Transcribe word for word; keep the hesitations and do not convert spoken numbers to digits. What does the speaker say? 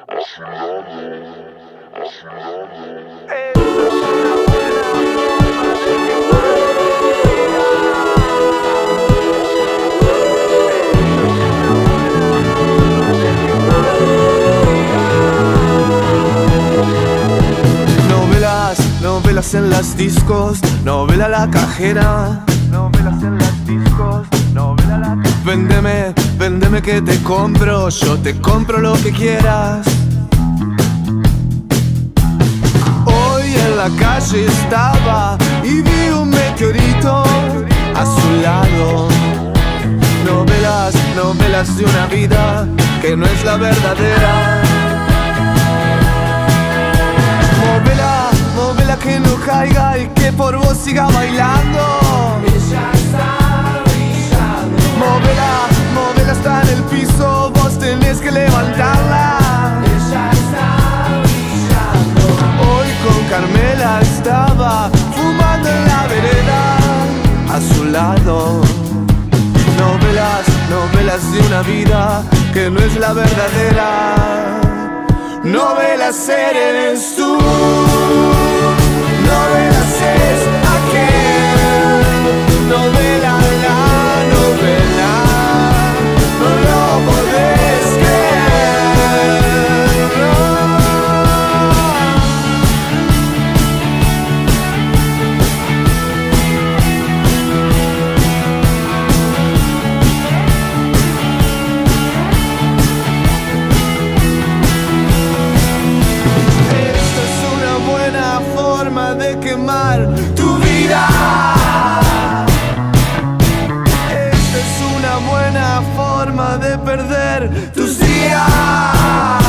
Novelas, novelas en las discos, novela la cajera. Novelas en las discos, novela la cajera. Véndeme, véndeme que te compro, yo te compro lo que quieras. Hoy en la calle estaba y vi un meteorito a su lado. Novelas, novelas de una vida que no es la verdadera. Móvela, móvela que no caiga y que por vos siga bailando. Ella está brillando. Móvela, móvela está en el piso, vos tenés que levantarla. Ella está brillando. Hoy con Carmela estaba fumando en la vereda a su lado. Novelas, novelas de una vida que no es la verdadera. Novelas eres tú, novelas es aquel, novela la novela, no lo podés creer, no. De quemar tu vida. Esta es una buena forma de perder tus días.